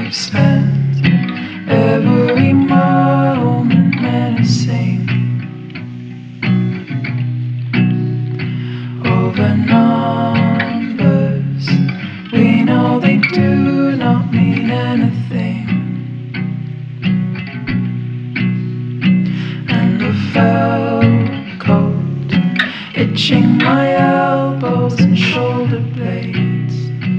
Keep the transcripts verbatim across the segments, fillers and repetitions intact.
I've spent every moment menacing over numbers. We know they do not mean anything, and the felt coat itching my elbows and shoulder blades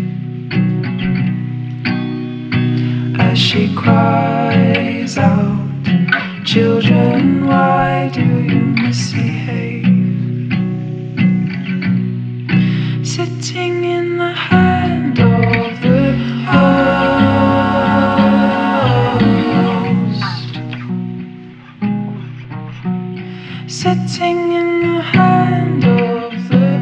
as she cries out, "Children, why do you misbehave?" Sitting in the hand of the host, sitting in the hand of the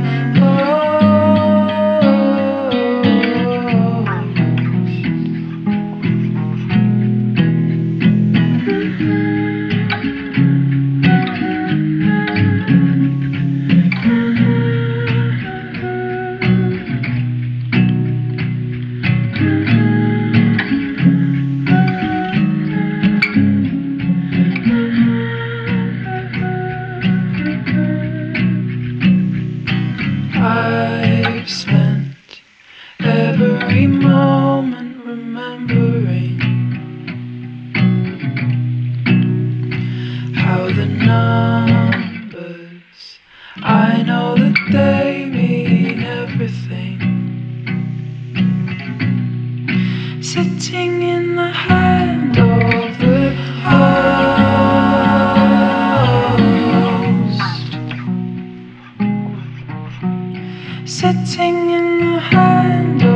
I've spent every moment remembering how the numbers, I know that they mean everything. Sitting in the hand of the host, sitting in the hand